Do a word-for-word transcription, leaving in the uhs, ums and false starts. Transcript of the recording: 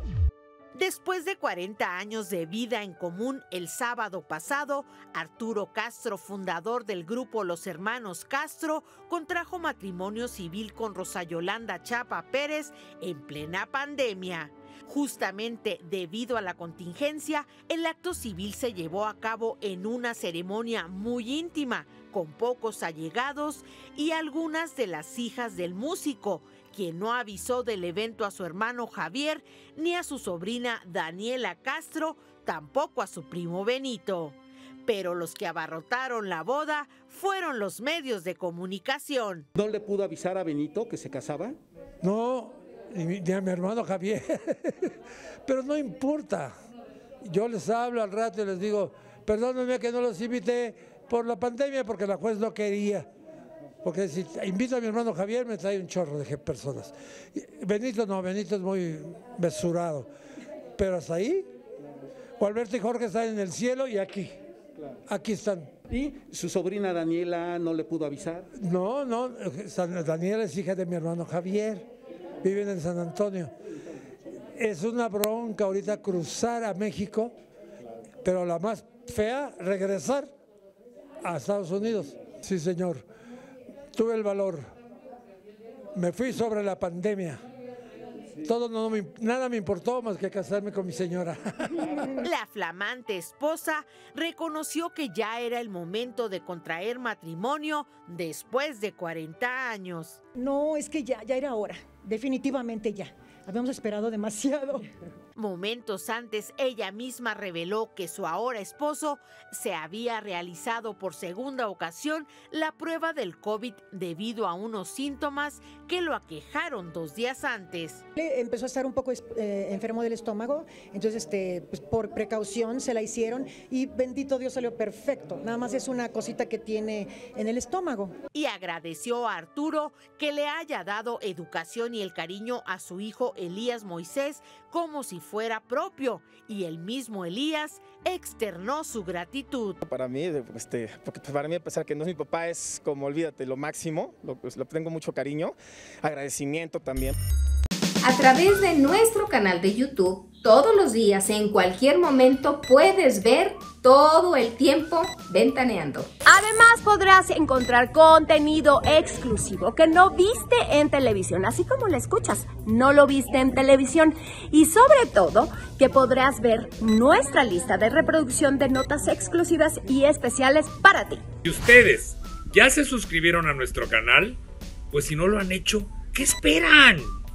Después de cuarenta años de vida en común, el sábado pasado, Arturo Castro, fundador del grupo Los Hermanos Castro, contrajo matrimonio civil con Rosa Yolanda Chapa Pérez en plena pandemia. Justamente debido a la contingencia, el acto civil se llevó a cabo en una ceremonia muy íntima, con pocos allegados y algunas de las hijas del músico, quien no avisó del evento a su hermano Javier, ni a su sobrina Daniela Castro, tampoco a su primo Benito. Pero los que abarrotaron la boda fueron los medios de comunicación. ¿No le pudo avisar a Benito que se casaba? No, ni a mi hermano Javier, pero no importa. Yo les hablo al rato y les digo, perdónenme que no los invité por la pandemia, porque la juez no quería. Porque si invito a mi hermano Javier, me trae un chorro de personas. Benito no, Benito es muy mesurado. Pero hasta ahí, Gualberto y Jorge están en el cielo y aquí. Aquí están. ¿Y su sobrina Daniela no le pudo avisar? No, no, Daniela es hija de mi hermano Javier. Viven en San Antonio. Es una bronca ahorita cruzar a México, pero la más fea, regresar a Estados Unidos. Sí, señor. Tuve el valor, me fui sobre la pandemia, todo no me, nada me importó más que casarme con mi señora. La flamante esposa reconoció que ya era el momento de contraer matrimonio después de cuarenta años. No, es que ya, ya era hora, definitivamente ya. Habíamos esperado demasiado. Momentos antes, ella misma reveló que su ahora esposo se había realizado por segunda ocasión la prueba del COVID debido a unos síntomas que lo aquejaron dos días antes. Empezó a estar un poco eh, enfermo del estómago, entonces este, pues, por precaución se la hicieron y bendito Dios salió perfecto. Nada más es una cosita que tiene en el estómago. Y agradeció a Arturo que le haya dado educación y el cariño a su hijo Elías Moisés como si fuera propio, y el mismo Elías externó su gratitud. Para mí, este, porque para mí, a pesar que no es mi papá, es como, olvídate, lo máximo, lo, pues, lo tengo mucho cariño, agradecimiento también. A través de nuestro canal de YouTube, todos los días, en cualquier momento, puedes ver todo el tiempo Ventaneando. Además, podrás encontrar contenido exclusivo que no viste en televisión, así como lo escuchas, no lo viste en televisión. Y sobre todo, que podrás ver nuestra lista de reproducción de notas exclusivas y especiales para ti. ¿Y ustedes ya se suscribieron a nuestro canal? Pues si no lo han hecho, ¿qué esperan?